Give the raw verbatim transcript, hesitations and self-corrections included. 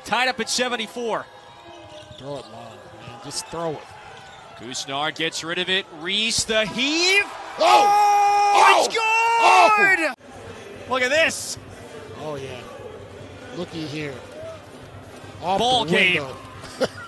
Tied up at seventy-four. Throw it long, man. Just throw it. Kusnar gets rid of it. Reese the heave. Oh! Oh! It's Oh! good! Look at this. Oh, yeah. Looky here. Off Ball the game. window.